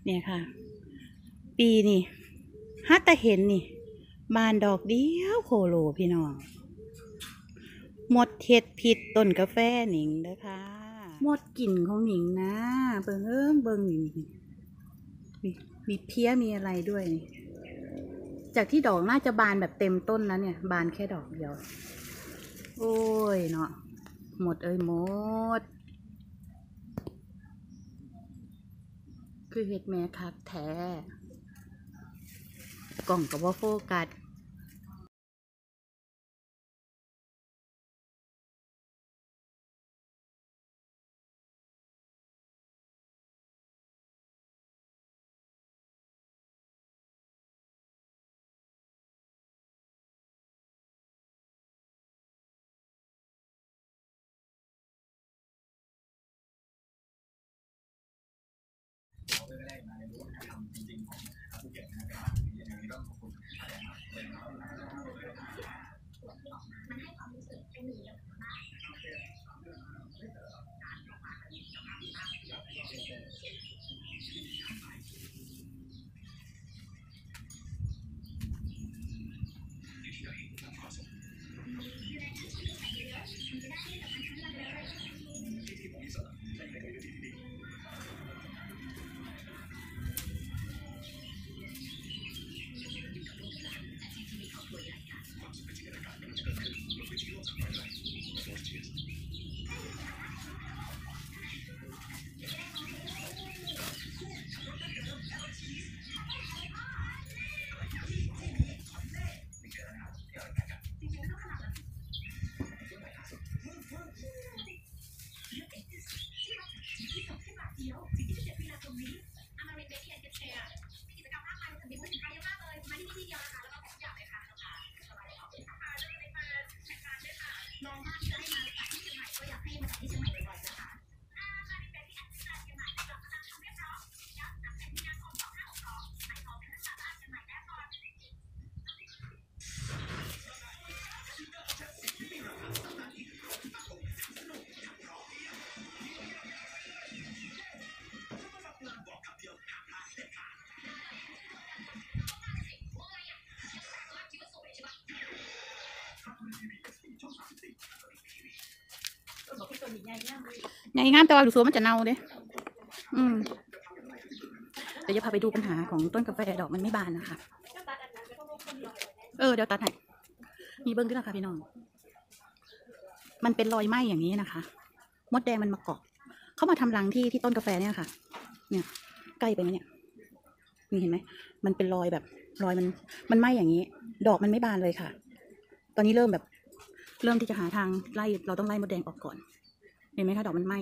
เนี่ยค่ะปีนี่ฮัตตาเห็นนี่บานดอกเดียวโคโลพี่น้องหมดเห็ดผิดต้นกาแฟหนิงเด้อค่ะหมดกลิ่นของหนิงนะเบิ่งนี่มีเพี้ยมีอะไรด้วยจากที่ดอกน่าจะบานแบบเต็มต้นแล้วเนี่ยบานแค่ดอกเดียวโอ้ยเนาะหมดหมดคือเห็ดแม่คักแท้กล่องกับว่าโฟกัสไงงามแต่ว่าดูสวนมันจะเน่าเด้เดี๋ยวจะพาไปดูปัญหาของต้นกาแฟดอกมันไม่บานนะคะเดี๋ยวตัดให้มีเบิ้งด้วยนะคะพี่น้องมันเป็นรอยไหม้อย่างนี้นะคะมดแดงมันมาเกาะเข้ามาทำรังที่ต้นกาแฟเนี่ยค่ะเนี่ยใกล้ไปไหมเนี่ยนี่เห็นไหมมันเป็นรอยแบบรอยมันไหม้อย่างนี้ ดอกมันไม่บานเลยค่ะตอนนี้เริ่มที่จะหาทางไล่เราต้องไล่มดแดงออกก่อนเห็นไหมคะดอกมันไหม้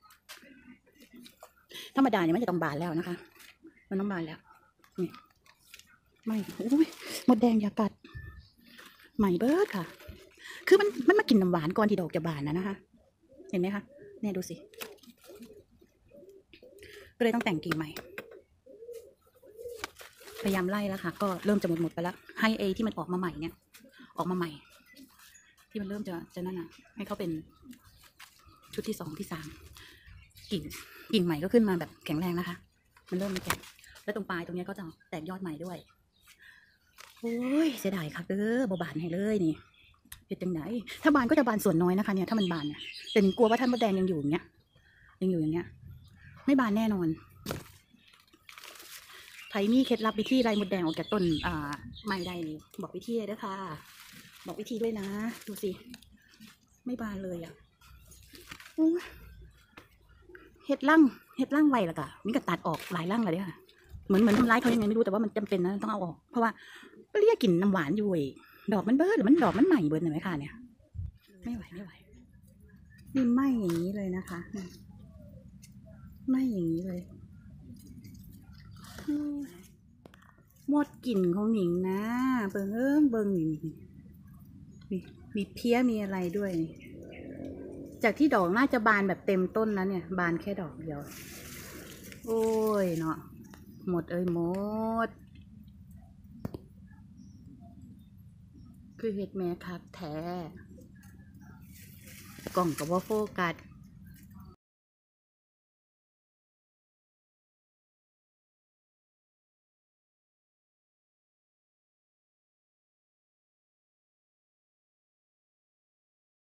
ธรรมดาเนี่ยมันจะต้องบานแล้วนะคะมันต้องบานแล้วนี่ไม่อุ้ยมดแดงอย่ากัดใหม่เบิร์ดค่ะคือมันมากินน้ำหวานก่อนที่ดอกจะบานนะคะเห็นไหมคะเนี่ยดูสิก็เลยต้องแต่งกิ่งใหม่พยายามไล่แล้วค่ะก็เริ่มจะหมดไปแล้วให้ที่มันออกมาใหม่เนี่ยออกมาใหม่ที่มันเริ่มจะนั่นน่ะให้เขาเป็นชุดที่2ที่3กิ่งใหม่ก็ขึ้นมาแบบแข็งแรงนะคะมันเริ่มแข็งแล้วตรงปลายตรงนี้ก็จะแตกยอดใหม่ด้วยโอ้ยเสียดายค่ะบานให้เลยนี่เป็นจังไหนถ้าบานก็จะบานส่วนน้อยนะคะเนี่ยถ้ามันบานเนี่ยแต่กลัวว่าท่านมดแดงยังอยู่อย่างเงี้ยไม่บานแน่นอนไทยมีเคล็ดลับวิธีไล่มดแดงออกจากต้นไม้ได้นี่บอกวิธีเลยด้วยค่ะบอกวิธีด้วยนะดูสิไม่บานเลยอ่ะเห็ดร่างไวละกะมีกระตัดออกหลายร่างเลยค่ะเหมือนทำร้ายเขายังไงไม่รู้แต่ว่ามันจำเป็นนะต้องเอาออกเพราะว่าก็เรียกกลิ่นน้ำหวานอยู่ดอกมันเบิร์ดหรือมันดอกมันใหม่เบิร์ดเห็นไหมคะเนี่ยไม่ไหวนี่ไหม้อย่างนี้เลยนะคะไหม้อย่างนี้เลยหมดกลิ่นของหนิงนะเบิ่งนี่มีเพี้ยมีอะไรด้วยจากที่ดอกน่าจะบานแบบเต็มต้นแล้วเนี่ยบานแค่ดอกเดียวโอ้ยเนาะหมดหมดคือเห็ดแม่คักแท้กล่องกับว่าโฟกัส